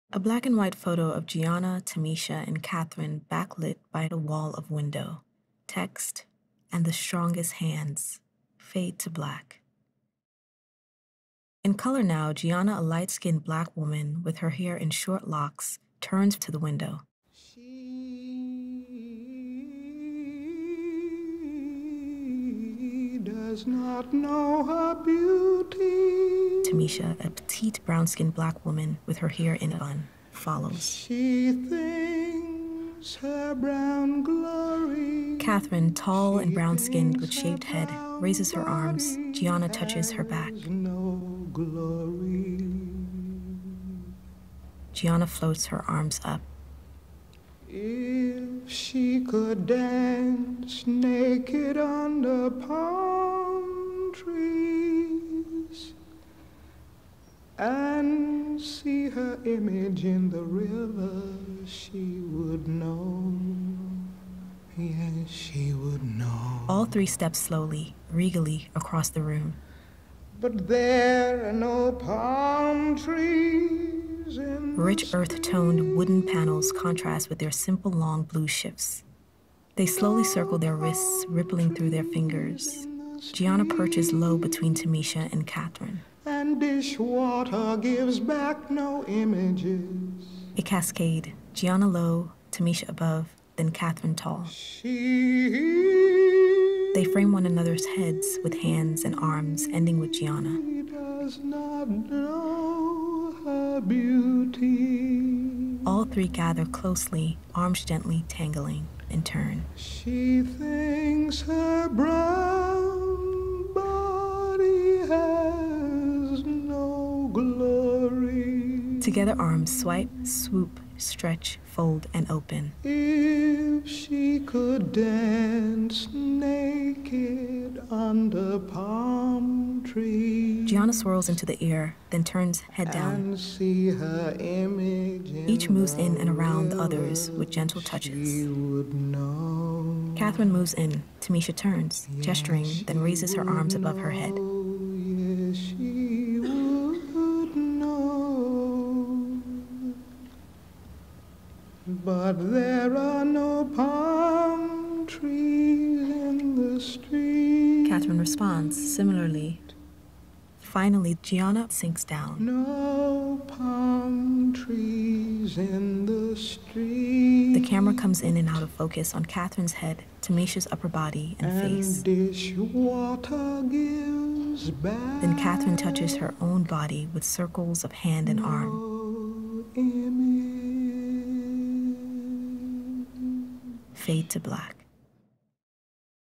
A black and white photo of Gianna, Tamisha, and Catherine backlit by the wall of window. Text, "And the strongest hands." Fade to black. In color now, Gianna, a light-skinned black woman with her hair in short locks, turns to the window. She does not know her beauty. Tamisha, a petite brown-skinned black woman with her hair in a bun, follows. She thinks her brown glory. Catherine, tall and brown-skinned with shaved head, raises her arms. Gianna touches her back. No glory. Gianna floats her arms up. If she could dance naked under palm trees and see her image in the river, she would know. Yes, she would know. All three step slowly, regally across the room. But there are no palm trees in Rich earth-toned wooden panels contrast with their simple long blue shifts. They slowly circle their wrists, rippling through their fingers. Gianna perches low between Tamisha and Catherine. And dishwater gives back no images. A cascade, Gianna low, Tamisha above, then Catherine tall. They frame one another's heads with hands and arms, ending with Gianna. She does not know her beauty. All three gather closely, arms gently tangling, and turn. She thinks her brown body has no glory. Together arms swipe, swoop, stretch, fold, and open. If she could dance naked under palm trees. Gianna swirls into the air, then turns head down. And see her image in Each moves in and around the others with gentle touches. she would know. Catherine moves in. Tamisha turns, gesturing, then raises her arms above her head. Yes, she would know. But there are no palm trees in the street. Catherine responds similarly. Finally, Gianna sinks down. No palm trees in the street. The camera comes in and out of focus on Catherine's head, Tamisha's upper body, and face. Dishwater gives back. Then Catherine touches her own body with circles of hand and arm. No image. Fade to black.